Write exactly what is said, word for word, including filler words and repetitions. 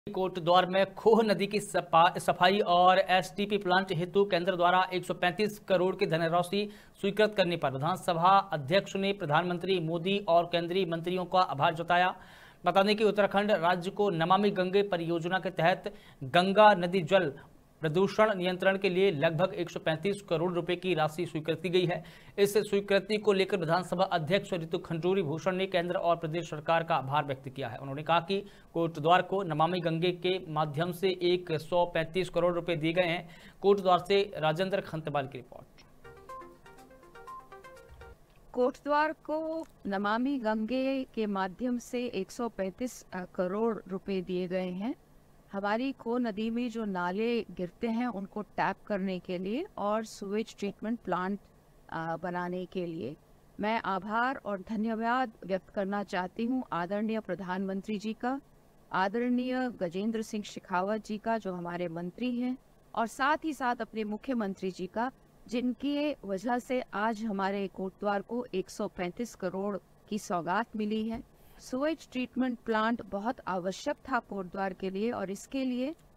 कोटद्वार में खोह नदी की सफाई और एसटीपी प्लांट हेतु केंद्र द्वारा एक सौ पैंतीस करोड़ की धनराशि स्वीकृत करने पर विधानसभा अध्यक्ष ने प्रधानमंत्री मोदी और केंद्रीय मंत्रियों का आभार जताया। बता दें कि उत्तराखंड राज्य को नमामि गंगे परियोजना के तहत गंगा नदी जल प्रदूषण नियंत्रण के लिए लगभग एक सौ पैंतीस करोड़ रुपए की राशि स्वीकृत की गई है। इस स्वीकृति को लेकर विधानसभा अध्यक्ष ऋतु खंडूरी भूषण ने केंद्र और प्रदेश सरकार का आभार व्यक्त किया है। उन्होंने कहा कि कोटद्वार को नमामि गंगे के माध्यम से एक सौ पैंतीस करोड़ रुपए दिए गए हैं। कोटद्वार से राजेंद्र खंतेवाल की रिपोर्ट। कोटद्वार को नमामि गंगे के माध्यम से एक सौ पैंतीस करोड़ रुपए दिए गए हैं। हमारी खो नदी में जो नाले गिरते हैं उनको टैप करने के लिए और सुवेज ट्रीटमेंट प्लांट बनाने के लिए मैं आभार और धन्यवाद व्यक्त करना चाहती हूँ आदरणीय प्रधानमंत्री जी का, आदरणीय गजेंद्र सिंह शेखावत जी का जो हमारे मंत्री हैं, और साथ ही साथ अपने मुख्यमंत्री जी का, जिनकी वजह से आज हमारे कोटद्वार को एक सौ पैंतीस करोड़ की सौगात मिली है। सुवेज ट्रीटमेंट प्लांट बहुत आवश्यक था कोटद्वार के लिए और इसके लिए